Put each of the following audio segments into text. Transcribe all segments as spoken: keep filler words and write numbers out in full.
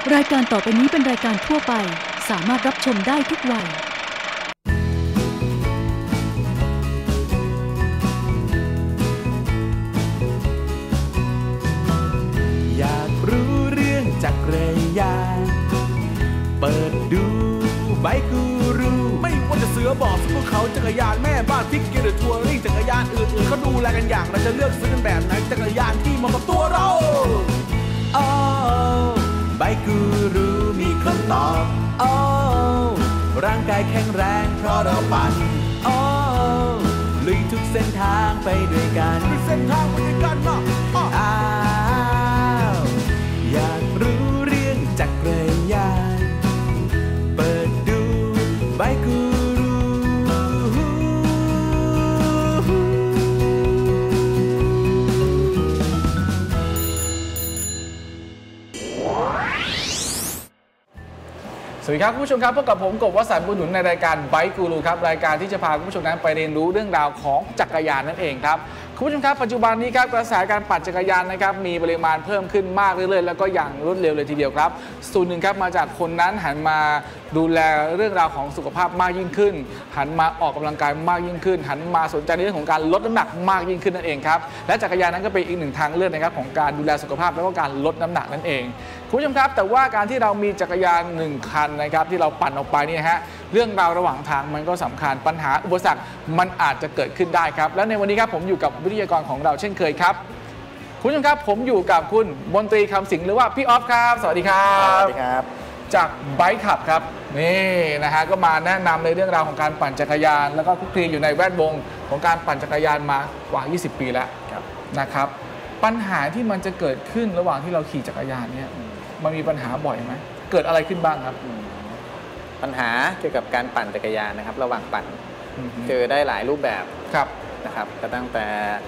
รายการต่อไปนี้เป็นรายการทั่วไปสามารถรับชมได้ทุกวัยอยากรู้เรื่องจักรยานเปิดดูไบกูรูไม่ว่าจะเสือบอกสกุลเขาจักรยานแม่บ้านทิกเกอร์ทัวริ่งจักรยานอื่นๆเขาดูแลกันอย่างเราจะเลือกซื้อกันแบบไหนจักรยานที่เหมาะกับตัวเราโอ้ไบกูรูมีคำตอบโอ้ร่างกายแข็งแรงเพราะเราปั่นโอ้ลุยทุกเส้นทางไปด้วยกันทุกเส้นทางไปด้วยกันเนาะอ้าวอยากรู้เรื่องจักรยานเปิดดูไบกูรูสวัสดีครับคุณผู้ชมครับพบกับผมกบวสันต์บุญหนุนในรายการไบค์กูรูครับรายการที่จะพาคุณผู้ชมนั้นไปเรียนรู้เรื่องราวของจักรยานนั่นเองครับคุณผู้ชมครับปัจจุบันนี้ครับกระแสการปั่นจักรยานนะครับมีปริมาณเพิ่มขึ้นมากเรื่อยๆแล้วก็อย่างรวดเร็วเลยทีเดียวครับส่วนหนึ่งครับมาจากคนนั้นหันมาดูแลเรื่องราวของสุขภาพมากยิ่งขึ้นหันมาออกกำลังกายมากยิ่งขึ้นหันมาสนใจในเรื่องของการลดน้ำหนักมากยิ่งขึ้นนั่นเองครับและจักรยานนั้นก็เป็นอีกหนึ่งทางเลือกนะครับของการดูแลสุขภาพและก็การลดน้ำหนักนั่นเองคุณผู้ชมครับแต่ว่าการที่เรามีจักรยานหนึ่งคันนะครับที่เราปั่นออกไปนี่ฮะเรื่องราวระหว่างทางมันก็สำคัญปัญหาอุปสรรคมันอาจจะเกิดขึ้นได้ครับและในวันนี้ครับผมอยู่กับวิทยากรของเราเช่นเคยครับคุณผู้ชมครับผมอยู่กับคุณมนตรีคำสิงห์หรือว่าพี่ออฟครับสวัสดีครับสวัสดีครับจากไบค์ขับครับนี่นะฮะก็มาแนะนำในเรื่องราวของการปั่นจักรยานแล้วก็คลุกคลีอยู่ในแวดวงของการปั่นจักรยานมากว่ายี่สิบปีแล้วนะครับปัญหาที่มันจะเกิดขึ้นระหว่างที่เราขี่จักรยานเนี่ยมันมีปัญหาบ่อยไหมเกิดอะไรขึ้นบ้างครับปัญหาเกี่ยวกับการปั่นจักรยานนะครับระหว่างปั่นเจอได้หลายรูปแบบครับนะครับก็ตั้งแต่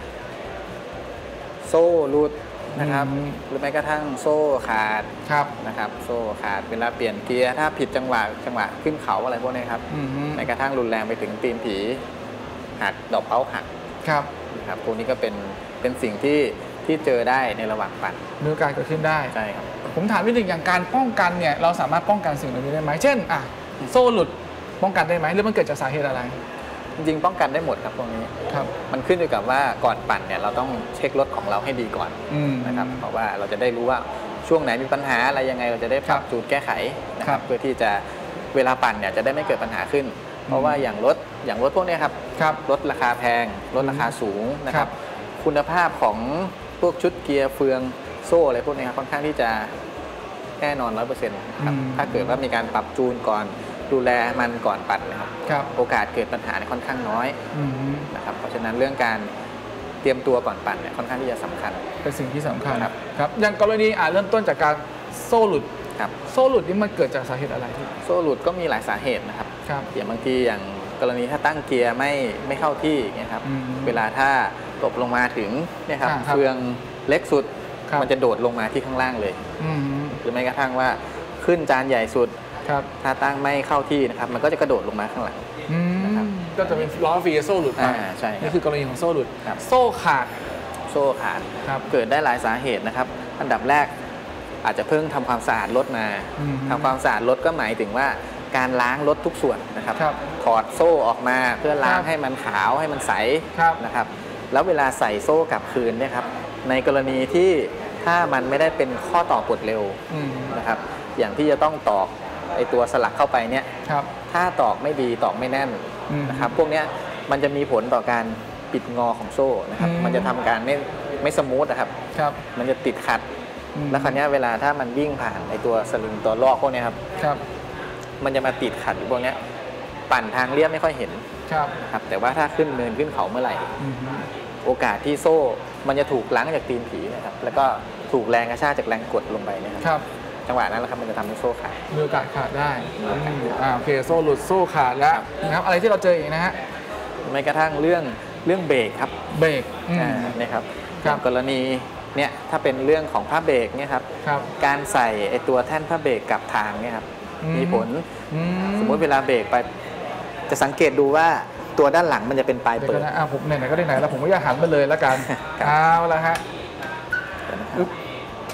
โซ่รูดนะครับหรือแม้กระทั่งโซ่ขาดนะครับโซ่ขาดเวลาเปลี่ยนเกียร์ถ้าผิดจังหวะจังหวะขึ้นเขาอะไรพวกนี้ครับแม้กระทั่งรุนแรงไปถึงตีนผีหักดอกเป้าหักครับนะครับพวกนี้ก็เป็นเป็นสิ่งที่ที่เจอได้ในระหว่างปั่นมีโอกาสเกิดขึ้นได้ใช่ครับผมถามนิดนึงอย่างการป้องกันเนี่ยเราสามารถป้องกันสิ่งเหล่านี้ได้ไหมเช่นอ่ะโซ่หลุดป้องกันได้ไหมหรือมันเกิดจากสาเหตุอะไรจริงๆป้องกันได้หมดครับตรงนี้ครับมันขึ้นอยู่กับว่าก่อนปั่นเนี่ยเราต้องเช็ครถของเราให้ดีก่อนนะครับเพราะว่าเราจะได้รู้ว่าช่วงไหนมีปัญหาอะไรยังไงเราจะได้ปรับจูนแก้ไขนะครับเพื่อที่จะเวลาปั่นเนี่ยจะได้ไม่เกิดปัญหาขึ้นเพราะว่าอย่างรถอย่างรถพวกนี้ครับรถราคาแพงรถราคาสูงนะครับคุณภาพของพวกชุดเกียร์เฟืองโซ่อะไรพวกนี้ครับค่อนข้างที่จะแน่นอนร้อยเปอร์เซ็นต์ครับถ้าเกิดว่ามีการปรับจูนก่อนดูแลมันก่อนปั่นนะครับโอกาสเกิดปัญหาค่อนข้างน้อยนะครับเพราะฉะนั้นเรื่องการเตรียมตัวก่อนปั่นเนี่ยค่อนข้างที่จะสำคัญเป็นสิ่งที่สำคัญครับอย่างกรณีอ่าเริ่มต้นจากการโซ่หลุดครับโซ่หลุดนี่มันเกิดจากสาเหตุอะไรโซ่หลุดก็มีหลายสาเหตุนะครับอย่างบางทีอย่างกรณีถ้าตั้งเกียร์ไม่ไม่เข้าที่เนี่ยครับเวลาถ้าตกลงมาถึงเนี่ยครับเฟืองเล็กสุดมันจะโดดลงมาที่ข้างล่างเลยหรือแม้กระทั่งว่าขึ้นจานใหญ่สุดถ้าตั้งไม่เข้าที่นะครับมันก็จะกระโดดลงมาข้างหลังนะครับก็จะเป็นล้อฟรีโซ่หลุดไปใช่นี่คือกรณีของโซ่หลุดโซ่ขาดโซ่ขาดเกิดได้หลายสาเหตุนะครับอันดับแรกอาจจะเพิ่งทำความสะอาดรถมาทำความสะอาดรถก็หมายถึงว่าการล้างรถทุกส่วนนะครับถอดโซ่ออกมาเพื่อล้างให้มันขาวให้มันใสนะครับแล้วเวลาใส่โซ่กลับคืนเนี่ยครับในกรณีที่ถ้ามันไม่ได้เป็นข้อต่อปลดเร็วนะครับอย่างที่จะต้องตอกไอตัวสลักเข้าไปเนี่ยถ้าตอกไม่ดีตอกไม่แน่นนะครับพวกนี้มันจะมีผลต่อการปิดงอของโซ่นะครับมันจะทำการไม่ไม่สมูทนะครับมันจะติดขัดแล้วคราวนี้เวลาถ้ามันวิ่งผ่านไอตัวสลิงตัวลอกพวกนี้ครับมันจะมาติดขัดอยู่พวกนี้ปั่นทางเรียบไม่ค่อยเห็นครับแต่ว่าถ้าขึ้นเนินขึ้นเขาเมื่อไหร่โอกาสที่โซ่มันจะถูกล้างจากตีนผีนะครับแล้วก็ถูกแรงกระชากจากแรงกดลงไปนะครับจังหวะนั้นแหละครับมันจะทำให้โซ่ขาดมีโอกาสขาดได้อ่าโอเคโซ่หลุดโซ่ขาดแล้วนะครับอะไรที่เราเจออีกนะฮะไม่กระทั่งเรื่องเรื่องเบรกครับเบรกอ่าเนี่ยครับกรณีเนี่ยถ้าเป็นเรื่องของผ้าเบรกเนี่ยครับการใส่ไอตัวแท่นผ้าเบรกกับทางเนี่ยครับมีผลสมมติเวลาเบรกไปจะสังเกตดูว่าตัวด้านหลังมันจะเป็นปลายเปิดอ่าผมไหนๆก็ได้ไหนแล้วผมก็จะหันไปเลยแล้วกันเอาละฮะ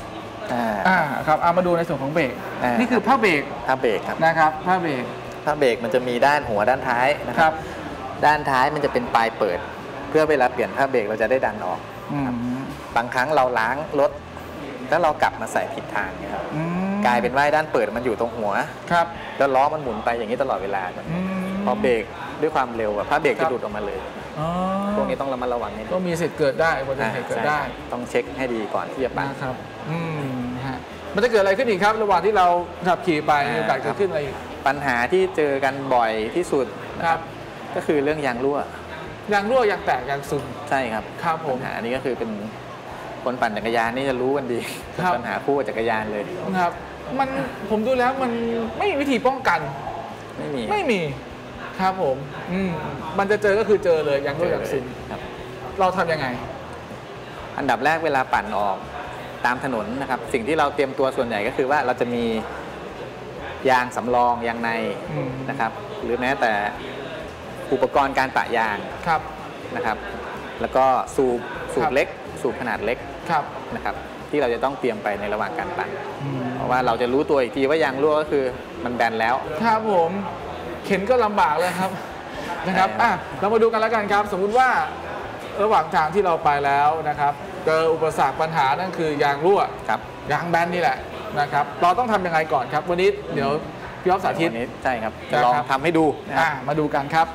อ่าอ่าครับเอามาดูในส่วนของเบรกอ่านี่นี่คือผ้าเบรกผ้าเบรกครับนะครับผ้าเบรกผ้าเบรกมันจะมีด้านหัวด้านท้ายนะคครัรับ บด้านท้ายมันจะเป็นปลายเปิด เพื่อเวลาเปลี่ยนผ้าเบรกเราจะได้ดันออกอืมบางครั้งเราล้างรถแล้วเรากลับมาใส่ผิดทางเนี่ยครับอืมกลายเป็นว่าด้านเปิดมันอยู่ตรงหัวครับแล้วล้อมันหมุนไปอย่างนี้ตลอดเวลาอืมพอเบรกด้วยความเร็วอะผ้าเบรกครัจะบหลุดออกมาเลยอ๋อพวกนี้ต้องระมัดระวังนิดนึงก็มีสิทธิ์เกิดได้อุบัติเหตุเกิดได้ใช่ต้องเช็คให้ดีก่อนที่จะปั่นนะครับอืมฮะมันจะเกิดอะไรขึ้นอีกครับ ระหว่างที่เราขับขี่ไปมีโอกาสเกิดขึ้นอะไรอีกปัญหาที่เจอกันบ่อยที่สุดนะคครัรับ บก็คือเรื่องยางรั่วยางรั่วยางแตกยางซึมใช่ครับครับผมปัญหานี้ก็คือเป็นคนปั่นจักรยานนี่จะรู้กันดีครับปัญหาคู่กับจักรยานเลยนะครับมันผมดูแล้วมันไม่มีวิธีป้องกันไม่มีไม่มีครับผมอืมมันจะเจอก็คือเจอเลยยางรั่วยางซึมครับเราทำยังไงอันดับแรกเวลาปั่นออกตามถนนนะครับ สิ่งที่เราเตรียมตัวส่วนใหญ่ก็คือว่าเราจะมียางสำรองยางในอืมนะครับ หรือแม้แต่อุปกรณ์การปะยางครับนะครับ แล้วก็สูบสูครับ บเล็ก สูบขนาดเล็กครับนะครับ ที่เราจะต้องเตรียมไปในระหว่างการปั่นอืมเพราะว่าเราจะรู้ตัวอีกทีว่ายางรั่วก็คือมันแบนแล้วครับผมเข็นก็ลำบากเลยครับนะครับใช่ครับอ่ะเรามาดูกันแล้วกันครับ สมมุติว่าระหว่างทางที่เราไปแล้วนะครับเจออุปสรรคปัญหานั่นคือยางรั่วครับยางแบนนี่แหละนะครับ เราต้องทำยังไงก่อนครับ วันนี้เดี๋ยวพี่อ๊อฟสาธิตวันนี้ใช่ครับได้จะลองครับทำให้ดูนะคอ่ะรับมาดูกันครับ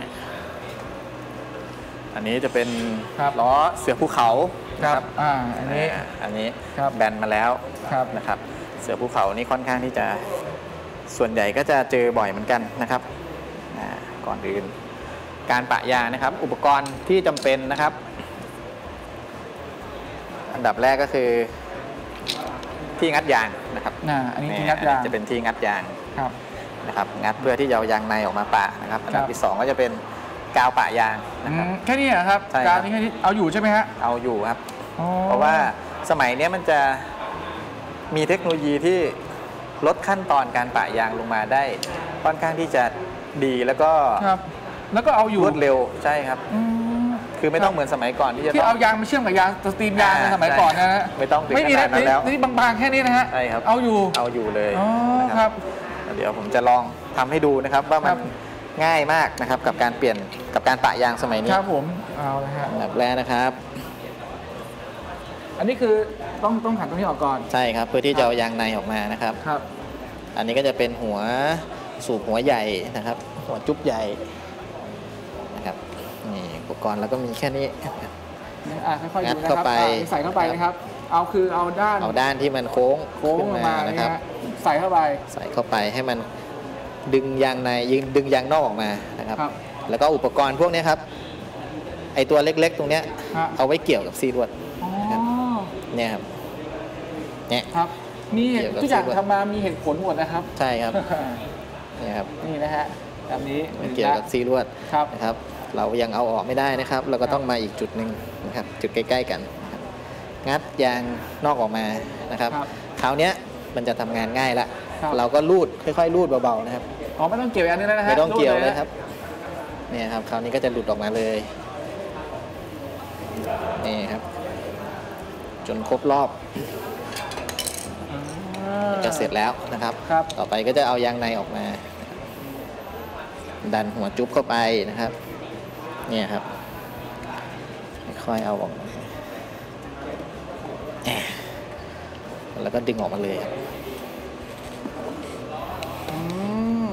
อันนี้จะเป็นครับล้อเสือภูเขาครับอ่าอันนี้อ่าอันนี้ครับแบนมาแล้วครับนะครับ เสือภูเขานี่ค่อนข้างที่จะส่วนใหญ่ก็จะเจอบ่อยเหมือนกันนะครับอ่าก่อนอื่นการปะยางนะครับ อุปกรณ์ที่จำเป็นนะครับ อันดับแรกก็คือที่งัดยางนะครับอ่าอันนี้ที่งัดยางจะเป็นที่งัดยางครับนะครับงัดเพื่อที่จะเอายางในออกมาปะนะครับอันดัครับ บที่สองก็จะเป็นกาวปะยางอืนะครับมแค่นี้เหรอครับใช่ครับการนี้แค่นี้เอาอยู่ใช่ไหมฮะเอาอยู่ครับอ๋อเพราะว่าสมัยนี้มันจะมีเทคโนโลยีที่ลดขั้นตอนการปะยางลงมาได้ค่อนข้างที่จะดีแล้วก็ครับ แล้วก็เอาอยู่รวดเร็วใช่ครับอืมคือไม่ต้องเหมือนสมัยก่อนที่จะที่ต้อเอางยางมาเชื่อมกับยางสตรีมยางในอ่าสมัยก่อนนะฮะไม่ต้องถึงไม่มีขนาดนั้นแล้วนี่บางๆแค่นี้นะฮะใช่ครับเอาอยู่เอาอยู่เลยอ๋อนะครับเดี๋ยวผมจะลองทำให้ดูนะครับว่ามัครันบง่ายมากนะครับกับการเปลี่ยนกับการปะยางสมัยนี้ครับผมเอาละฮะอันดับแรกนะครับอันนี้คือต้องต้องขันตรงนี้ออกก่อนใช่ครับเพื่อที่จะเอายางในออกมานะครับครับอันนี้ก็จะเป็นหัวสูบหัวใหญ่นะครับ หัวจุ๊บใหญ่นะครับนี่อุปกรณ์แล้วก็มีแค่นี้อ่ะค่อยๆงัดูดนะคเข้ารับไปอ่ะใส่เข้าไปนะครับ เอาคือเอาด้านเอาด้านที่มันโค้งโค้งขึ้นลงมามานะนะคครัรับ บใส่เข้าไปใส่เข้าไปให้มันดึงยางในยิงดึงยางนอกออกมานะครับครับแล้วก็อุปกรณ์พวกนี้ครับไอตัวเล็กๆ ตรงเนี้ยฮะเอาไว้เกี่ยวกับซีรวดอ๋อเนี่ยครับเนี่ยครับมีเหตุเกี่ยวกับทุกอย่างซีรวดทำมามีเหตุผลหมดนะครับใช่ครับเนี่ยครับนี่นะฮะแบบนี้มันเกี่ยวกับซีรวดครับนะครับ เรายังเอาออกไม่ได้นะครับ เราก็ต้องมาอีกจุดหนึ่งนะครับ จุดใกล้ๆกันนะครับงัดยางนอกออกมานะครับครับคราวเนี้ยมันจะทำงานง่ายละครับเราก็ลูดค่อยๆลูดเบาๆนะครับอ๋อไม่ต้องเกี่ยวอันนี้แล้วนะฮะไม่ต้องเกี่ยวเลยนะครับเนี่ยครับคราวนี้ก็จะหลุดออกมาเลยนี่ครับ จนครบรอบอ่าจะเสร็จแล้วนะครับครับต่อไปก็จะเอายางในออกมา ดันหัวจุ๊บเข้าไปนะครับ เนี่ยครับค่อยๆเอาออกมาแอะแล้วก็ดึงออกมาเลยครับอืม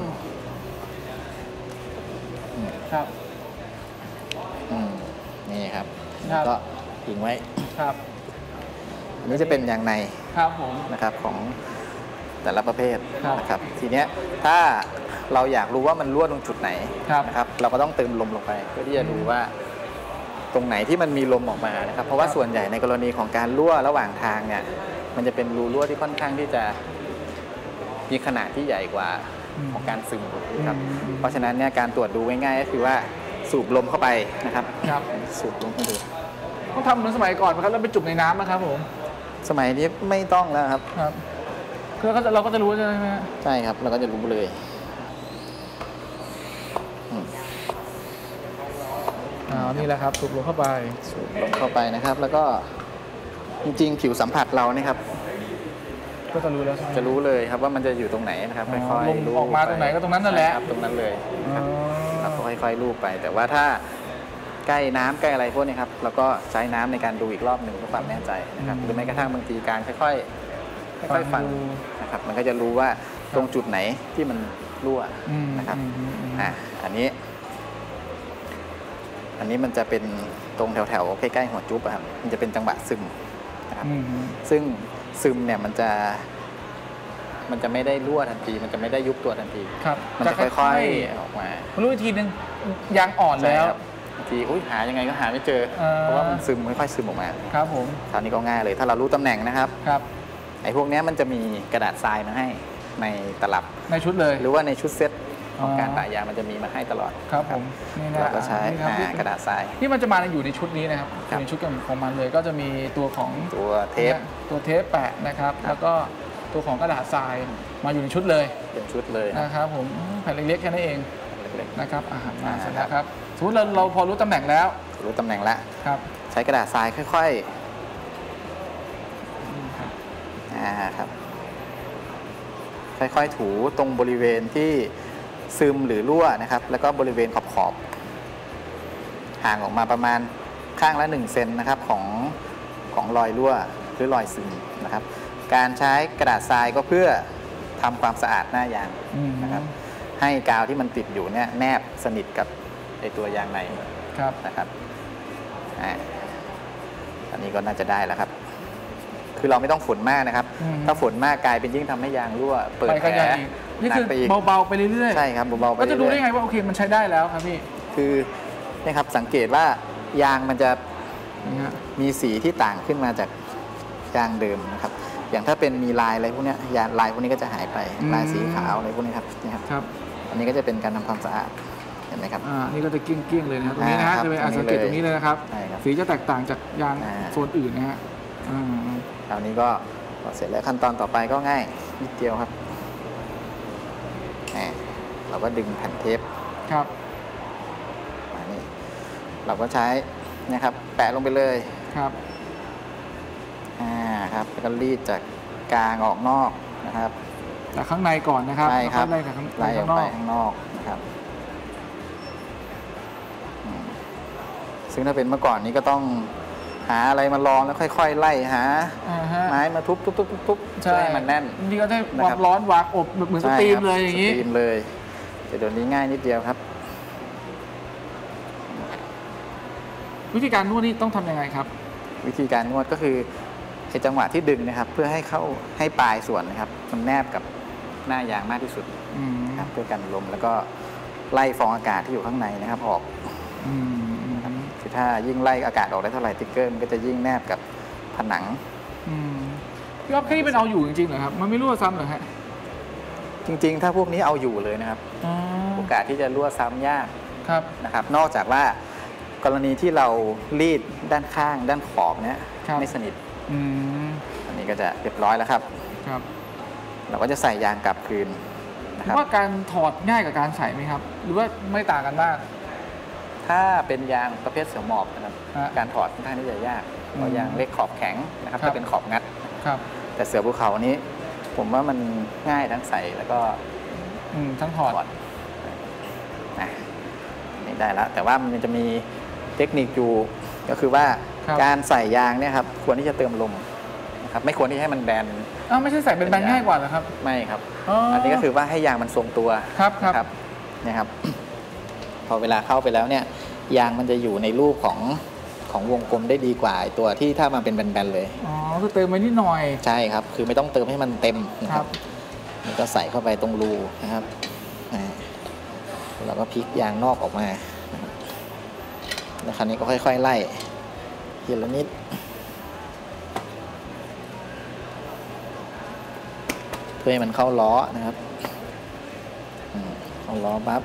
ครับอืมนี่ครับครับก็ทิ้งไว้ครับอันนี้จะเป็นยางในครับผมนะครับของแต่ละประเภทครับนะครับ ทีเนี้ยถ้าเราอยากรู้ว่ามันรั่วตรงจุดไหนครับนะครับ เราก็ต้องเติมลมลงไปเพื่อที่จะดูว่าตรงไหนที่มันมีลมออกมานะครับ เพราะว่าส่วนใหญ่ในกรณีของการรั่วระหว่างทางเนี่ยมันจะเป็นรูรั่วที่ค่อนข้างที่จะมีขนาดที่ใหญ่กว่าของการซึมนะครับ เพราะฉะนั้นเนี่ยการตรวจดูง่ายๆก็คือว่าสูบลมเข้าไปนะครับครับสูบลมเข้าไปต้องทำเหมือนสมัยก่อนไหมครับแล้วไปจุ่มในน้ำนะครับผมสมัยนี้ไม่ต้องแล้วครับครับคือเราก็จะเราก็จะรู้ใช่ไหมฮะใช่ครับเราก็จะรู้เลยอืมอ๋อนี่แหละครับสูบลมเข้าไปสูบลมเข้าไปนะครับ แล้วก็จริงๆผิวสัมผัสเรานะครับก็จะรู้แล้วจะรู้เลยครับว่ามันจะอยู่ตรงไหนนะครับค่อยๆลูบออกมาตรงไหนก็ตรงนั้นนั่นแหละตรงนั้นเลยครับค่อยๆลูบไปแต่ว่าถ้าใกล้น้ำใกล้อะไรพวกนี้ครับเราก็ใช้น้ำในการดูอีกรอบหนึ่งเพื่อความแน่ใจนะครับหรือแม้กระทั่งบางทีการค่อยๆค่อยๆฟังนะครับมันก็จะรู้ว่าตรงจุดไหนที่มันรั่วนะครับอ่ะอันนี้อันนี้มันจะเป็นตรงแถวๆใกล้ๆหัวจุ๊บครับมันจะเป็นจังหวะซึมนะครับซึ่งซึมเนี่ยมันจะมันจะไม่ได้รั่วทันทีมันจะไม่ได้ยุบตัวทันทีมันจะค่อยๆออกมารู้อีกทีนึงยางอ่อนแล้วบางทีอุ้ยหายังไงก็หาไม่เจอเพราะว่ามันซึมค่อยๆซึมออกมาครับผมคราวนี้ก็ง่ายเลยถ้าเรารู้ตำแหน่งนะครับครับไอ้พวกนี้มันจะมีกระดาษทรายมาให้ในตลับในชุดเลยหรือว่าในชุดเซ็ตของการปะยางมันจะมีมาให้ตลอดครับผมนี่นะเราก็ใช้กระดาษทรายที่มันจะมาอยู่ในชุดนี้นะครับในชุดของมันเลยก็จะมีตัวของตัวเทปตัวเทปแปะนะครับแล้วก็ตัวของกระดาษทรายมาอยู่ในชุดเลยเป็นชุดเลยนะครับผมแผ่นเล็กๆแค่นั้นเองนะครับอาหารมาเสร็จแล้วครับสมมติเราเราพอรู้ตำแหน่งแล้วรู้ตำแหน่งแล้วครับใช้กระดาษทรายค่อยๆอ่าครับค่อยๆถูตรงบริเวณที่ซึมหรือรั่วนะครับแล้วก็บริเวณขอบขอบห่างออกมาประมาณข้างละหนึ่งเซนนะครับของของรอยรั่วหรือรอยซึมนะครับการใช้กระดาษทรายก็เพื่อทำความสะอาดหน้ายางนะครับให้กาวที่มันติดอยู่เนี่ยแนบสนิทกับไอตัวยางในนะครับอ่าอันนี้ก็น่าจะได้แล้วครับคือเราไม่ต้องฝนมากนะครับถ้าฝนมากกลายเป็นยิ่งทำให้ยางรั่วเปิดแผลนี่คือเบาๆไปเรื่อยๆใช่ครับเบาๆไปก็จะดูได้ไงว่าโอเคมันใช้ได้แล้วครับพี่คือนี่ครับสังเกตว่ายางมันจะมีสีที่ต่างขึ้นมาจากยางเดิมนะครับอย่างถ้าเป็นมีลายอะไรพวกนี้ยางลายพวกนี้ก็จะหายไปลายสีขาวอะไรพวกนี้ครับนี่ครับอันนี้ก็จะเป็นการทำความสะอาดเห็นไหมครับอ่านี่ก็จะเกลี้ยงๆเลยนะครับตรงนี้นะฮะจะเป็นสังเกตตรงนี้เลยนะครับสีจะแตกต่างจากยางโซนอื่นนะฮะคราวนี้ก็เสร็จแล้วขั้นตอนต่อไปก็ง่ายนิดเดียวครับเราก็ดึงแผ่นเทปครับอันนี้เราก็ใช้นะครับแปะลงไปเลยครับอ่าครับแล้วก็รีดจากกลางออกนอกนะครับจากข้างในก่อนนะครับใช่ครับไล่จากข้างไล่ออกไปข้างนอกนะครับซึ่งถ้าเป็นเมื่อก่อนนี้ก็ต้องหาอะไรมาลองแล้วค่อยๆไล่หาไม้มาทุบๆๆๆเพื่อให้มันแน่นนี่ก็ได้ความร้อนวากอบเหมือนสตรีมเลยอย่างนี้สตรีมเลยแต่เดี๋ยวนี้ง่ายนิดเดียวครับวิธีการนวดนี่ต้องทำยังไงครับวิธีการนวดก็คือไอ้จังหวะที่ดึงนะครับเพื่อให้เข้าให้ปลายส่วนนะครับมันแนบกับหน้ายางมากที่สุดครับเพื่อกันลมแล้วก็ไล่ฟองอากาศที่อยู่ข้างในนะครับออกคือถ้ายิ่งไล่อากาศออกได้เท่าไหร่ติ๊กเกอร์มันก็จะยิ่งแนบกับผนังพี่อ๊อฟแค่นี้เป็นเอาอยู่จริงๆเหรอครับมันไม่รั่วซ้ำเหรอฮะจริงๆถ้าพวกนี้เอาอยู่เลยนะครับโอกาสที่จะรั่วซ้ำยากนะครับนอกจากว่ากรณีที่เรารีดด้านข้างด้านขอบเนี้ยไม่สนิทอันนี้ก็จะเรียบร้อยแล้วครับเราก็จะใส่ยางกลับคืนนะครับว่าการถอดง่ายกับการใส่ไหมครับหรือว่าไม่ต่างกันมากถ้าเป็นยางประเภทเสือหมอบนะครับการถอดค่อนข้างที่จะยากเพราะยางเล็กขอบแข็งนะครับถ้าเป็นขอบงัดแต่เสือภูเขานี้ผมว่ามันง่ายทั้งใส่แล้วก็ทั้งถอดนะนี่ได้แล้วแต่ว่ามันจะมีเทคนิคอยู่ก็คือว่าการใส่ยางเนี่ยครับควรที่จะเติมลมนะครับไม่ควรที่ให้มันแบนอ้าวไม่ใช่ใส่เป็นแบนง่ายกว่าเหรอครับไม่ครับอันนี้ก็คือว่าให้ยางมันทรงตัวครับครับนี่ครับพอเวลาเข้าไปแล้วเนี่ยยางมันจะอยู่ในรูปของของวงกลมได้ดีกว่าตัวที่ถ้ามันเป็นแบนๆเลยอ๋อคือเติมไปนิดหน่อยใช่ครับคือไม่ต้องเติมให้มันเต็มนะครับมันก็ใส่เข้าไปตรงรูนะครับแล้วก็พลิกยางนอกออกมาแล้วคราวนี้ก็ค่อยๆไล่ทีละนิดเพื่อให้มันเข้าล้อนะครับเข้าล้อปั๊บ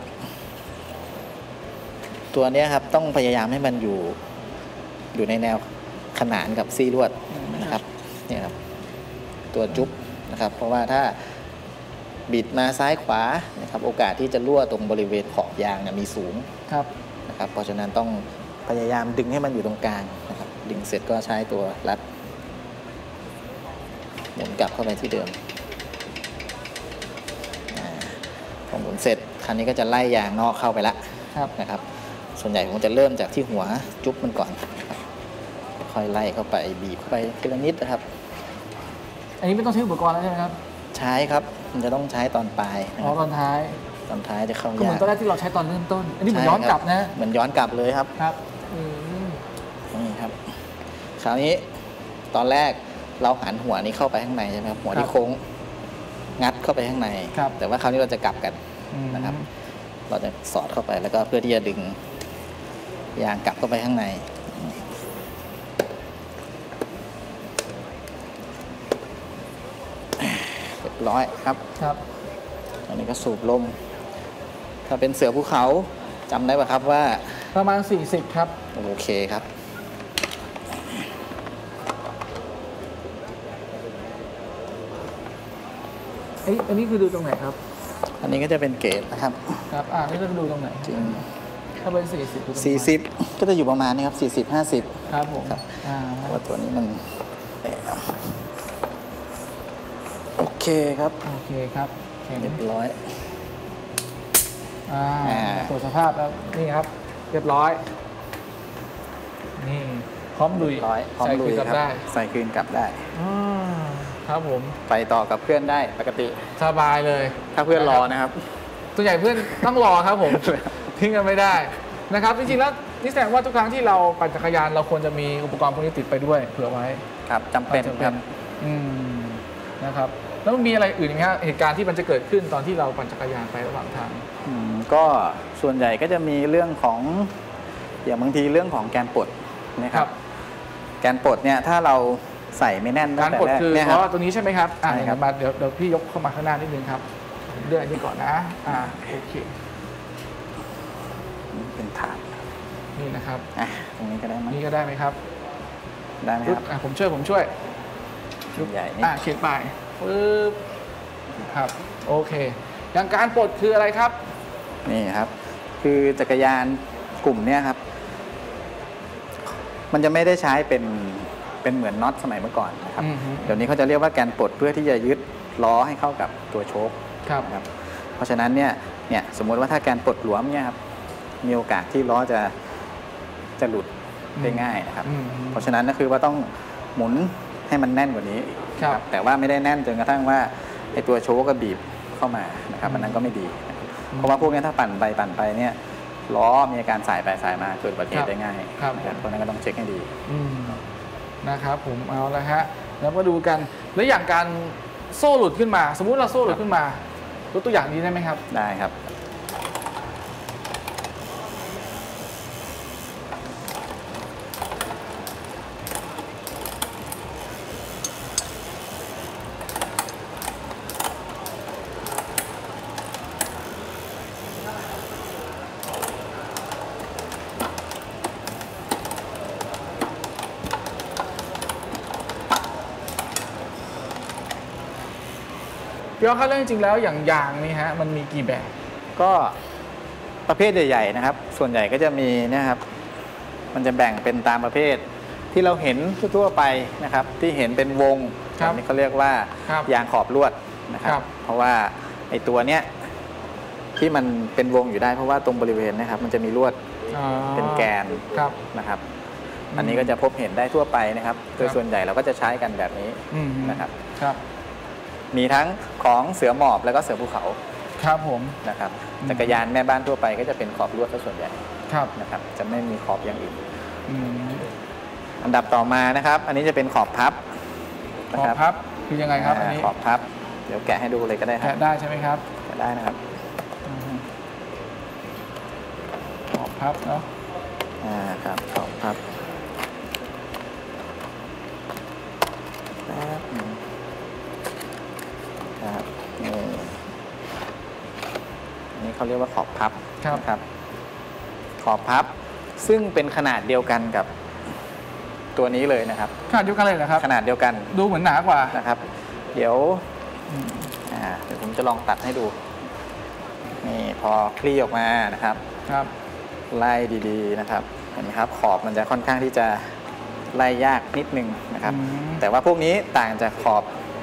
ตัวนี้ครับต้องพยายามให้มันอยู่อยู่ในแนวขนานกับซี่ลวดนะครับนี่ครับตัวจุ๊บนะครับเพราะว่าถ้าบิดมาซ้ายขวานะครับโอกาสที่จะรั่วตรงบริเวณขอบยางมีสูงครับนะครับเพราะฉะนั้นต้องพยายามดึงให้มันอยู่ตรงกลางนะครับดึงเสร็จก็ใช้ตัวรัดหมุนกลับเข้าไปที่เดิมพอหมุนเสร็จคันนี้ก็จะไล่ยางนอกเข้าไปละนะครับส่วนใหญ่ผมจะเริ่มจากที่หัวจุ๊บมันก่อนค่อยไล่เข้าไปบีบเข้าไปทีละนิดนะครับอันนี้ไม่ต้องใช้อุปกรณ์แล้วใช่ไหมครับใช้ครับมันจะต้องใช้ตอนปลายอ๋อตอนท้ายตอนท้ายจะเข้ายากเหมือนตอนแรกที่เราใช้ตอนเริ่มต้นอันนี้เหมือนย้อนกลับนะเหมือนย้อนกลับเลยครับครับนี่ครับคราวนี้ตอนแรกเราหันหัวนี้เข้าไปข้างในใช่ไหมครับหัวที่โค้งงัดเข้าไปข้างในแต่ว่าคราวนี้เราจะกลับกันนะครับเราจะสอดเข้าไปแล้วก็เพื่อที่จะดึงยางกลับเข้าไปข้างในเรียบร้อยครับครับอันนี้ก็สูบลมถ้าเป็นเสือภูเขาจำได้ป่ะครับว่าประมาณสี่สิบครับโอเคครับเอ้ยอันนี้คือดูตรงไหนครับอันนี้ก็จะเป็นเกจนะครับครับอ่านี่จะดูตรงไหนจริงถ้าเป็นสี่สิบสี่สิบก็จะอยู่ประมาณนี้ครับสี่สิบห้าสิบครับผมครับอ่าว่าตัวนี้มันโอเคครับโอเคครับเรียบร้อยอ่าตรวจสภาพแล้วนี่ครับเรียบร้อยนี่พร้อมลุยพร้อมลุยครับใส่คืนกลับได้ครับผมไปต่อกับเพื่อนได้ปกติสบายเลยถ้าเพื่อนรอนะครับตัวใหญ่เพื่อนต้องรอครับผมทิ้งกันไม่ได้นะครับจริงๆแล้วนี่แสดงว่าทุกครั้งที่เราปั่นจักรยานเราควรจะมีอุปกรณ์พวกนี้ติดไปด้วยเผื่อไว้ครับจำเป็นครับอืมนะครับแล้วมันมีอะไรอื่นไหมครับเหตุการณ์ที่มันจะเกิดขึ้นตอนที่เราปั่นจักรยานไประหว่างทางก็ส่วนใหญ่ก็จะมีเรื่องของอย่างบางทีเรื่องของแกนปลดนะครับแกนปลดเนี่ยถ้าเราใส่ไม่แน่นตั้งแต่แรกเนี่ยครับตรงนี้ใช่ไหมครับอ่ามาเดี๋ยวเดี๋ยวพี่ยกเข้ามาข้างหน้านิดนึงครับเลื่อนนี่ก่อนนะอ่าโอเคเป็นถาดนี่นะครับอ่ะตรงนี้ก็ได้ไหมนี่ก็ได้ไหมครับได้ไหมครับอ่ะผมช่วยผมช่วยชุดใหญ่นี่อ่ะเขียนไปปึ๊บครับโอเคอย่างการปลดคืออะไรครับนี่ครับคือจักรยานกลุ่มเนี้ยครับมันจะไม่ได้ใช้เป็นเป็นเหมือนน็อตสมัยเมื่อก่อนนะครับเดี๋ยวนี้เขาจะเรียกว่าแกนปลดเพื่อที่จะยึดล้อให้เข้ากับตัวโชคครับเพราะฉะนั้นเนี่ยเนี่ยสมมติว่าถ้าแกนปลดหลวมเนี่ยครับมีโอกาสที่ล้อจะจะหลุดได้ง่ายนะครับเพราะฉะนั้นก็คือว่าต้องหมุนให้มันแน่นกว่านี้ครับแต่ว่าไม่ได้แน่นจนกระทั่งว่าไอตัวโชคก็บีบเข้ามานะครับอันนั้นก็ไม่ดีเพราะว่าพวกนี้ถ้าปั่นไปปั่นไปเนี่ยล้อมีอาการสายไปสายมาเกิดอุบัติเหตุได้ง่ายเพราะนั้นก็ต้องเช็คให้ดีนะครับผมเอาละฮะแล้วมาดูกันแล้วอย่างการโซ่หลุดขึ้นมาสมมุติเราโซ่หลุดขึ้นมายกตัวอย่างนี้ได้ไหมครับได้ครับพี่ว่าเรื่องจริงแล้วอย่างยางนี่ฮะมันมีกี่แบบก็ประเภทใหญ่ๆนะครับส่วนใหญ่ก็จะมีนะครับมันจะแบ่งเป็นตามประเภทที่เราเห็นทั่วไปนะครับที่เห็นเป็นวงแบบนี้เขาเรียกว่ายางขอบลวดนะครับเพราะว่าไอ้ตัวเนี้ยที่มันเป็นวงอยู่ได้เพราะว่าตรงบริเวณนะครับมันจะมีลวดเป็นแกนนะครับอันนี้ก็จะพบเห็นได้ทั่วไปนะครับโดยส่วนใหญ่เราก็จะใช้กันแบบนี้นะครับมีทั้งของเสือหมอบแล้วก็เสือภูเขาครับผมนะครับจักรยานแม่บ้านทั่วไปก็จะเป็นขอบลวดซะส่วนใหญ่นะครับจะไม่มีขอบอย่างอื่นอันดับต่อมานะครับอันนี้จะเป็นขอบพับขอบพับคือยังไงครับอันนี้ขอบพับเดี๋ยวแกะให้ดูเลยก็ได้ครับแกะได้ใช่ไหมครับแกะได้นะครับขอบพับเนาะอ่าครับขอบพับครับนี่อันนี้เขาเรียกว่าขอบพับนะครับขอบพับซึ่งเป็นขนาดเดียวกันกับตัวนี้เลยนะครับขนาดเดียวกันเลยนะครับขนาดเดียวกันดูเหมือนหนากว่านะครับเดี๋ยวอ่าเดี๋ยวผมจะลองตัดให้ดูนี่พอคลี่ออกมานะครับครับไล่ดีๆนะครับเห็นไหมครับขอบมันจะค่อนข้างที่จะไล่ยากนิดนึงนะครับแต่ว่าพวกนี้ต่างจากขอบ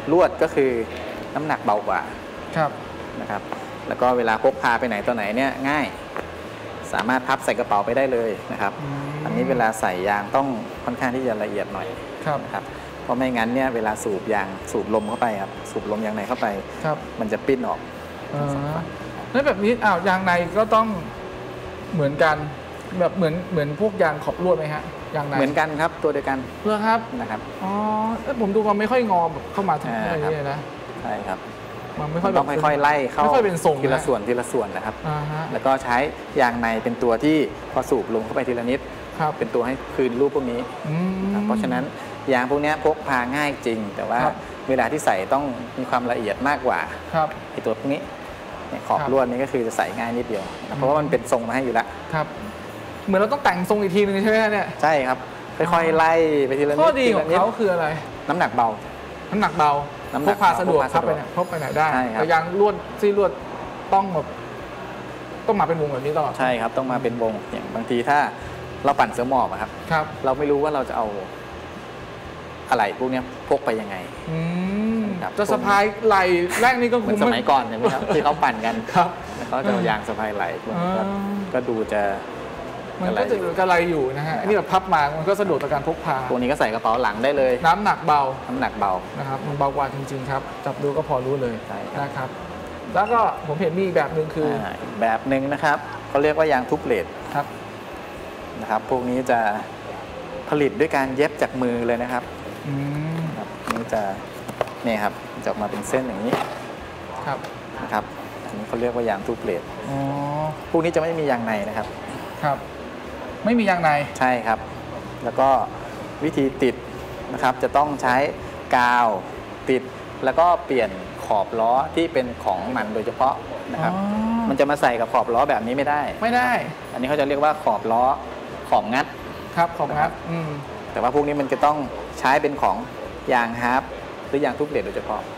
ลวดก็คือน้ำหนักเบากว่าครับนะครับแล้วก็เวลาพกพาไปไหนตัวไหนเนี่ยง่ายสามารถพับใส่กระเป๋าไปได้เลยนะครับอันนี้เวลาใส่ยางต้องค่อนข้างที่จะละเอียดหน่อยนะครับเพราะไม่งั้นเนี่ยเวลาสูบยางสูบลมเข้าไปครับสูบลมยางในเข้าไปมันจะปิ้นออกแล้วแบบนี้อ้าวยางในก็ต้องเหมือนกันแบบเหมือนเหมือนพวกยางขอบลวดไหมฮะยางในเหมือนกันครับตัวเดียวกันเพื่อครับนะครับอ๋อแล้วผมดูมันไม่ค่อยงอแบบเข้ามาทางนี้เลยนะใช่ครับมันไม่ค่อยต้องค่อยๆไล่เข้าไม่ค่อยเป็นทรงทีละส่วนทีละส่วนนะครับแล้วก็ใช้ยางในเป็นตัวที่พอสูบลงเข้าไปทีละนิดเป็นตัวให้คืนรูปพวกนี้เพราะฉะนั้นยางพวกนี้พกพาง่ายจริงแต่ว่าเวลาที่ใส่ต้องมีความละเอียดมากกว่าไอ้ตัวพวกนี้ขอบลวดนี้ก็คือจะใส่ง่ายนิดเดียวเพราะว่ามันเป็นทรงมาให้อยู่แล้วครับเหมือนเราต้องแต่งทรงอีกทีนึงใช่ไหมเนี่ยใช่ครับค่อยๆไล่ไปทีละนิดข้อดีของเขาคืออะไรน้ำหนักเบาน้ำหนักเบาพกพาสะดวกครับไปไหนพกไปไหนได้แต่ยางลวดซี่ลวดต้องแบบต้องมาเป็นวงแบบนี้ตลอดใช่ครับต้องมาเป็นวงอย่างบางทีถ้าเราปั่นเสือหมอบครับครับเราไม่รู้ว่าเราจะเอาอะไรพวกนี้พกไปยังไงจะสะพายไหล่แรกนี่ก็เหมือนสมัยก่อนใช่ไหมครับที่เขาปั่นกันครับแล้วก็จะยางสะพายไหล่ก็ดูจะมันก็จะกระไรอยู่นะฮะอันนี้แบบพับมามันก็สะดวกต่อการพกพาตัวนี้ก็ใส่กระเป๋าหลังได้เลยน้ำหนักเบาน้ำหนักเบานะครับมันเบากว่าจริงๆครับจับดูก็พอรู้เลยนะครับแล้วก็ผมเห็นมีอีกแบบหนึ่งคือแบบหนึ่งนะครับเขาเรียกว่ายางทุบเลดครับนะครับพวกนี้จะผลิตด้วยการเย็บจากมือเลยนะครับนี่จะนี่ครับจะออกมาเป็นเส้นอย่างนี้ครับนะครับอันนี้เขาเรียกว่ายางทุบเลดพวกนี้จะไม่มียางในนะครับครับไม่มียางในใช่ครับแล้วก็วิธีติดนะครับจะต้องใช้กาวติดแล้วก็เปลี่ยนขอบล้อที่เป็นของมันโดยเฉพาะนะครับมันจะมาใส่กับขอบล้อแบบนี้ไม่ได้ไม่ได้อันนี้เขาจะเรียกว่าขอบล้อขอบงัดครับขอบงัดแต่ว่าพวกนี้มันจะต้องใช้เป็นของยางฮาร์ปหรือยางทุบเลดโดยเฉพาะ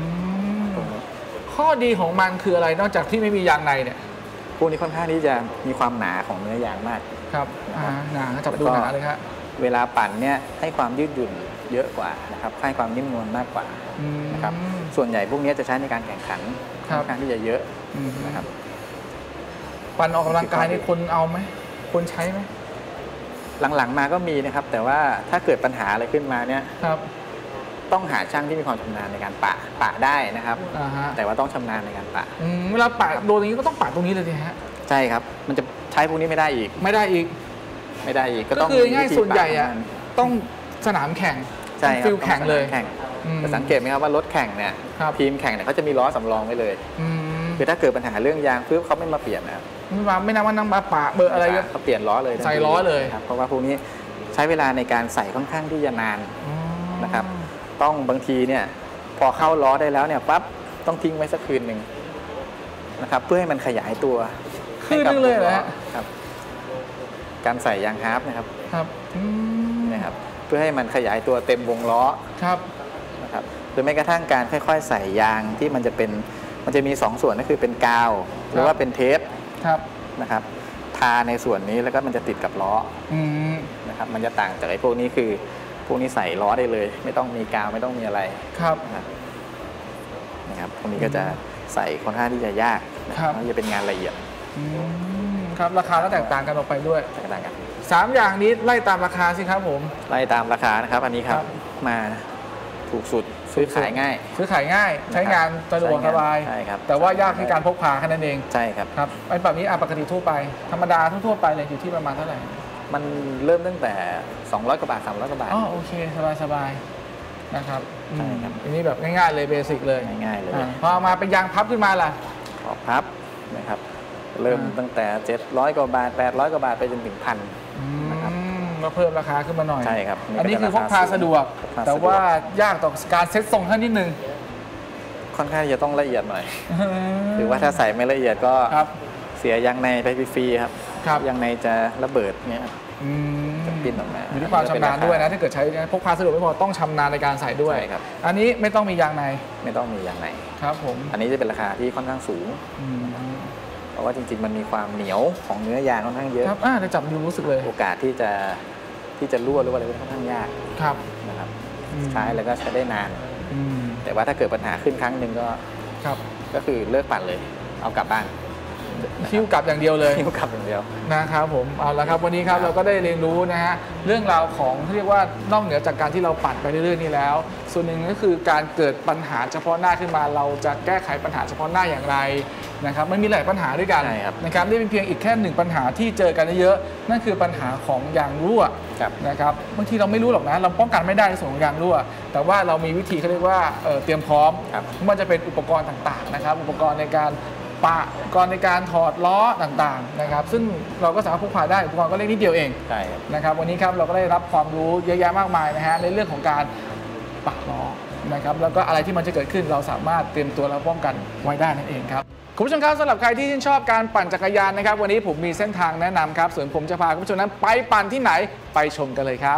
ข้อดีของมันคืออะไรนอกจากที่ไม่มียางในเนี่ยพวกนี้ค่อนข้างที่จะมีความหนาของเนื้อยางมากครับหนาจับดูหนาเลยครับเวลาปั่นเนี่ยให้ความยืดหยุ่นเยอะกว่านะครับให้ความนิ่มนวลมากกว่านะครับส่วนใหญ่พวกนี้จะใช้ในการแข่งขันค่อนข้างที่จะเยอะนะครับปั่นออกกำลังกายนี่คนเอาไหมคนใช้ไหมหลังๆมาก็มีนะครับแต่ว่าถ้าเกิดปัญหาอะไรขึ้นมาเนี่ยต้องหาช่างที่มีความชำนาญในการปะปะได้นะครับแต่ว่าต้องชำนาญในการปะเวลาปะโดนอย่างนี้ก็ต้องปะตรงนี้เลยสิฮะใช่ครับมันจะใช้พวกนี้ไม่ได้อีกไม่ได้อีกไม่ได้อีกก็ต้องคือง่ายส่วนใหญ่อะต้องสนามแข่งใช่ครับฟิลแข่งเลยแต่สังเกตไหมครับว่ารถแข่งเนี่ยทีมแข่งเนี่ยเขาจะมีล้อสำรองไว้เลยคือถ้าเกิดปัญหาเรื่องยางปุ๊บเขาไม่มาเปลี่ยนนะไม่มาไม่นำว่านั่งมาปะเบอร์อะไรเขาเปลี่ยนล้อเลยใส่ล้อเลยครับเพราะว่าพวกนี้ใช้เวลาในการใส่ค่อนข้างที่จะนานนะครับต้องบางทีเนี่ยพอเข้าล้อได้แล้วเนี่ยปั๊บต้องทิ้งไว้สักคืนหนึ่งนะครับเพื่อให้มันขยายตัวคืนนึงเลยเหรอครับการใส่ยางฮาร์ปนะครับครับนะครับเพื่อให้มันขยายตัวเต็มวงล้อครับนะครับหรือแม้กระทั่งการค่อยๆใส่ยางที่มันจะเป็นมันจะมีสองส่วนก็คือเป็นกาวหรือว่าเป็นเทปครับนะครับทาในส่วนนี้แล้วก็มันจะติดกับล้อนะครับมันจะต่างจากไอ้พวกนี้คือพวกนี้ใส่ล้อได้เลยไม่ต้องมีกาวไม่ต้องมีอะไรครับนะครับพวกนี้ก็จะใส่ค่อนข้างที่จะยากมันจะเป็นงานละเอียดครับราคาก็แตกต่างกันออกไปด้วยแตกต่างกันสามอย่างนี้ไล่ตามราคาสิครับผมไล่ตามราคานะครับอันนี้ครับมาถูกสุดซื้อขายง่ายซื้อขายง่ายใช้งานสะดวกสบายใช่ครับแต่ว่ายากในการพกพาแค่นั้นเองใช่ครับครับไอ้แบบนี้ปกติทั่วไปธรรมดาทั่วไปเลยอยู่ที่ประมาณเท่าไหร่มันเริ่มตั้งแต่สองร้อยกว่าบาทสามร้อยกว่าบาทอ๋อโอเคสบายสบายนะครับใช่ครับอันนี้แบบง่ายๆเลยเบสิกเลยง่ายๆเลยพอมาเป็นยางพับขึ้นมาล่ะขอบพับนะครับเริ่มตั้งแต่เจ็ดร้อยกว่าบาทแปดร้อยกว่าบาทไปจนถึงพันนะครับมาเพิ่มราคาขึ้นมาหน่อยใช่ครับอันนี้คือพกพาสะดวกแต่ว่ายากต่อการเซ็ตทรงท่านนิดนึงค่อนข้างจะต้องละเอียดหน่อยหรือว่าถ้าใส่ไม่ละเอียดก็เสียยางในไปฟรีๆครับยางในจะระเบิดเนี่ยจะปิ้นออกมาอยู่ที่ความชำนาญด้วยนะถ้าเกิดใช้พกพาสะดวกไม่พอต้องชำนาญในการใส่ด้วยครับอันนี้ไม่ต้องมียางในไม่ต้องมียางในครับผมอันนี้จะเป็นราคาที่ค่อนข้างสูงเพราะว่าจริงๆมันมีความเหนียวของเนื้อยางค่อนข้างเยอะครับอ่าจะจับดูรู้สึกเลยโอกาสที่จะที่จะรั่วหรือว่าอะไรค่อนข้างยากครับนะครับใช้แล้วก็ใช้ได้นานแต่ว่าถ้าเกิดปัญหาขึ้นครั้งหนึ่งก็ครับก็คือเลิกปั่นเลยเอากลับบ้านคิวกลับอย่างเดียวเลยคิวกลับอย่างเดียวนะครับผมเอาละครับวันนี้ครับเราก็ได้เรียนรู้นะฮะเรื่องราวของเรียกว่านอกเหนือจากการที่เราปั่นไปเรื่อยๆนี่แล้วส่วนหนึ่งก็คือการเกิดปัญหาเฉพาะหน้าขึ้นมาเราจะแก้ไขปัญหาเฉพาะหน้าอย่างไรนะครับมันมีหลายปัญหาด้วยกันนะครับนี่เป็นเพียงอีกแค่หนึ่งปัญหาที่เจอกันเยอะนั่นคือปัญหาของยางรั่วนะครับบางทีเราไม่รู้หรอกนะเราป้องกันไม่ได้ในส่วนของยางรั่วแต่ว่าเรามีวิธีเขาเรียกว่าเตรียมพร้อมมันจะเป็นอุปกรณ์ต่างๆนะครับอุปกรณ์ในการปะอุปกรณ์ในการถอดล้อต่างๆนะครับซึ่งเราก็สามารถพกพาได้อุปกรณ์ก็เล็กนิดเดียวเองนะครับวันนี้ครับเราก็ได้รับความรู้เยอะแยะมากมายนะฮะในเรื่องของการปะล้อนะครับแล้วก็อะไรที่มันจะเกิดขึ้นเราสามารถเตรียมตัวและป้องกันไว้ได้นั่นเองครับคุณผู้ชมครับสำหรับใครที่ชื่นชอบการปั่นจักรยานนะครับวันนี้ผมมีเส้นทางแนะนำครับส่วนผมจะพาคุณผู้ชมนั้นไปปั่นที่ไหนไปชมกันเลยครับ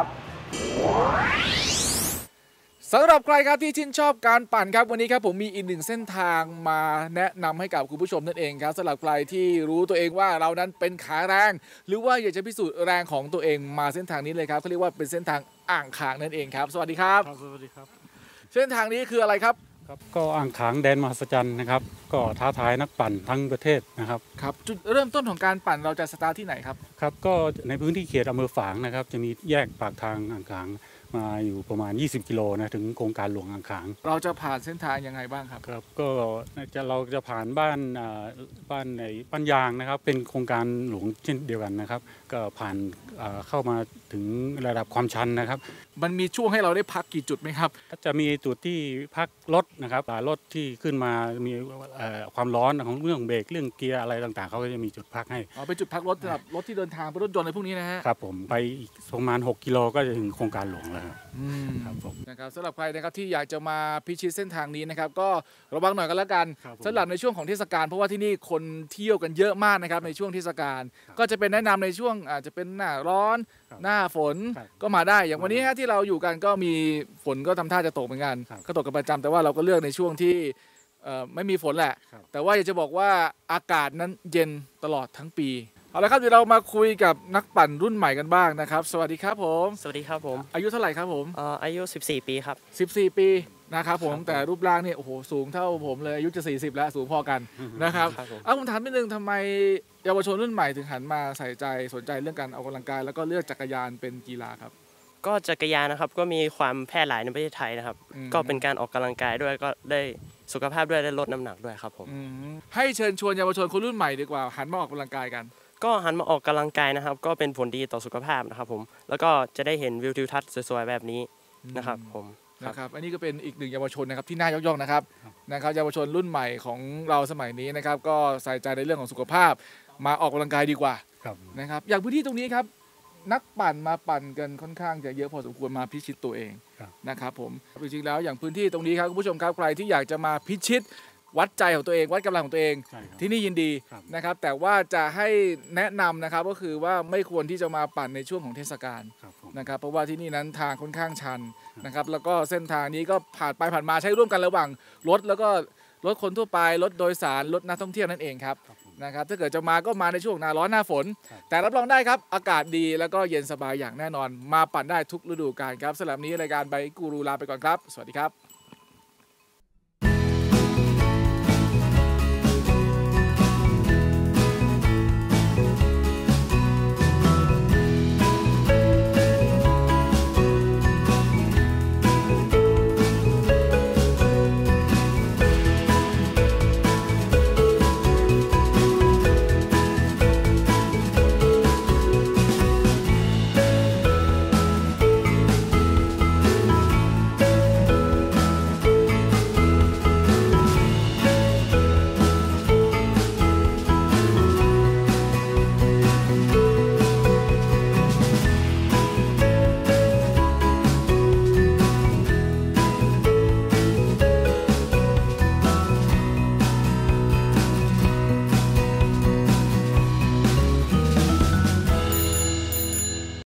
สำหรับใครครับที่ชื่นชอบการปั่นครับวันนี้ครับผมมีอีกหนึ่งเส้นทางมาแนะนำให้กับคุณผู้ชมนั่นเองครับสำหรับใครที่รู้ตัวเองว่าเรานั้นเป็นขาแรงหรือว่าอยากจะพิสูจน์แรงของตัวเองมาเส้นทางนี้เลยครับเขาเรียกว่าเป็นเส้นทางอ่างขางนั่นเองครับสวัสดีครับสวัสดีครับเส้นทางนี้คืออะไรครับครับก็อ่างขางแดนมหัศจรรย์นะครับก็ท้าทายนักปั่นทั้งประเทศนะครับครับจุดเริ่มต้นของการปั่นเราจะสตาร์ทที่ไหนครับครับก็ในพื้นที่เขตอำเภอฝางนะครับจะมีแยกปากทางอ่างขางมาอยู่ประมาณยี่สิบกิโลนะถึงโครงการหลวงอ่างขางเราจะผ่านเส้นทางยังไงบ้างครับครับก็จะเราจะผ่านบ้านบ้านในบ้านยางนะครับเป็นโครงการหลวงเช่นเดียวกันนะครับก็ผ่านเข้ามาถึงระดับความชันนะครับมันมีช่วงให้เราได้พักกี่จุดไหมครับจะมีจุดที่พักรถนะครับรถที่ขึ้นมามีความร้อนของเรื่องเบรกเรื่องเกียร์อะไรต่างๆเขาก็จะมีจุดพักให้อ๋อเป็นจุดพักรถสำหรับรถที่เดินทางเป็นรถยนต์อะไรพวกนี้นะฮะครับผมไปอีกประมาณหกกิโลก็จะถึงโครงการหลวงแล้วครับผมนะครับสำหรับใครนะครับที่อยากจะมาพิชิตเส้นทางนี้นะครับก็ระวังหน่อยกันแล้วกันสำหรับในช่วงของเทศกาลเพราะว่าที่นี่คนเที่ยวกันเยอะมากนะครับในช่วงเทศกาลก็จะเป็นแนะนำในช่วงอาจจะเป็นหน้าร้อนหน้าฝนก็มาได้อย่างวันนี้ฮะที่เราอยู่กันก็มีฝนก็ทำท่าจะตกเหมือนกันก็ตกกันประจำแต่ว่าเราก็เลือกในช่วงที่ไม่มีฝนแหละแต่ว่าอยากจะบอกว่าอากาศนั้นเย็นตลอดทั้งปีเอาละครับเดี๋ยวเรามาคุยกับนักปั่นรุ่นใหม่กันบ้างนะครับสวัสดีครับผมสวัสดีครับผมอายุเท่าไหร่ครับผมอ่าอายุสิบสี่ปีครับสิบสี่ปีนะครับผมแต่รูปร่างเนี่ยโอ้โหสูงเท่าผมเลยอายุจะสี่สิบแล้วสูงพอกันนะครับเอาผมถามนิดนึงทำไมเยาวชนรุ่นใหม่ถึงหันมาใส่ใจสนใจเรื่องการออกกำลังกายแล้วก็เลือกจักรยานเป็นกีฬาครับก็จักรยานนะครับก็มีความแพร่หลายในประเทศไทยนะครับก็เป็นการออกกำลังกายด้วยก็ได้สุขภาพด้วยได้ลดน้ำหนักด้วยครับผมให้เชิญชวนเยาวชนคนรุ่นใหม่ดีกว่าหันมาออกกำลังกายกันก็หันมาออกกำลังกายนะครับก็เป็นผลดีต่อสุขภาพนะครับผมแล้วก็จะได้เห็นวิวทิวทัศน์สวยๆแบบนี้นะครับผมนะครับอันนี้ก็เป็นอีกหนึ่งเยาวชนนะครับที่น่ายกย่องนะครับนะครับเยาวชนรุ่นใหม่ของเราสมัยนี้นะครับก็ใส่ใจในเรื่องของสุขภาพมาออกกำลังกายดีกว่านะครับอย่างพื้นที่ตรงนี้ครับนักปั่นมาปั่นกันค่อนข้างจะเยอะพอสมควรมาพิชิตตัวเองนะครับผมจริงๆแล้วอย่างพื้นที่ตรงนี้ครับคุณผู้ชมครับใครที่อยากจะมาพิชิตวัดใจของตัวเองวัดกำลังของตัวเองที่นี่ยินดีนะครับแต่ว่าจะให้แนะนำนะครับก็คือว่าไม่ควรที่จะมาปั่นในช่วงของเทศกาลนะครับเพราะว่าที่นี่นั้นทางค่อนข้างชันนะครับแล้วก็เส้นทางนี้ก็ผ่านไปผ่านมาใช้ร่วมกันระหว่างรถแล้วก็รถคนทั่วไปรถโดยสารรถนักท่องเที่ยวนั่นเองครับนะครับถ้าเกิดจะมาก็มาในช่วงหน้าร้อนหน้าฝนแต่รับรองได้ครับอากาศดีแล้วก็เย็นสบายอย่างแน่นอนมาปั่นได้ทุกฤดูกาลครับสำหรับนี้รายการไบค์กูรูลาไปก่อนครับสวัสดีครับ